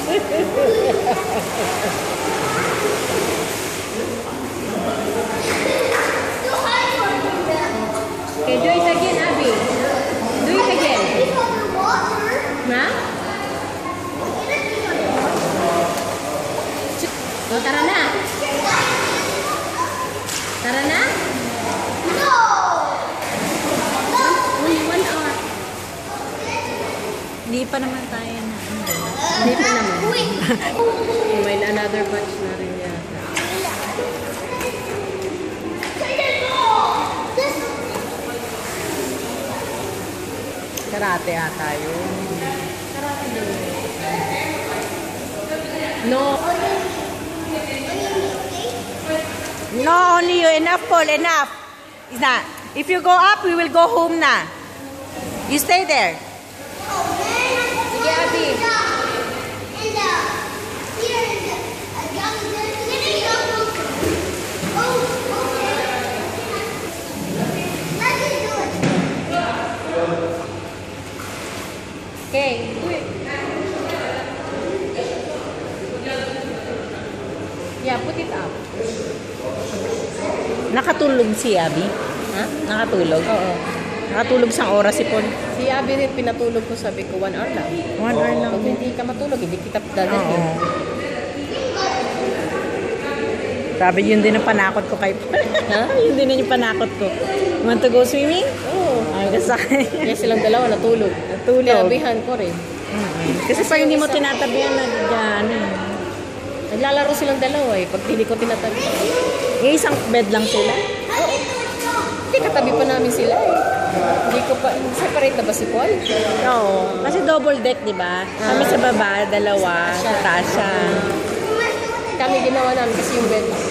Okay, do it again, Abby. Do it again. Na? Oh, tara na. Tara na? No! Only 1 hour. Hindi pa naman tayo na. Hindi pa naman. May another batch na rin yata. Karate ata yun. Karate din. No. No, only you. Enough, Paul. Enough. Is that? If you go up, we will go home na. You stay there. Sige, Abby. Okay, do it. Yeah, put it up. Nakatulog si Abby. Ha? Nakatulog. Oo. Nakatulog sang oras si Paul. Si Abby rin pinatulog ko, sabi ko 1 hour lang. 1 hour lang. Pag hindi ka matulog, hindi kita dadalhin. Oo. Sabi, yun din ang panakot ko kay Paul. Ha? Yun din ang panakot ko. You want to go swimming? Oo. Ay, kasi Kaya silang dalawa natulog. Natulog. Tinabihan ko rin. Kasi pag hindi mo tinatabihan, ano eh. Naglalaro silang dalawa eh. Pag hindi ko tinatabi. Eh, isang bed lang sila. Hindi, katabi pa namin sila eh. Hindi ko pa, separate na ba si Paul? Oo. Kasi double deck, di ba? Kami sa baba, dalawa. Sa taas siya. Kami ginawa namin kasi yung bed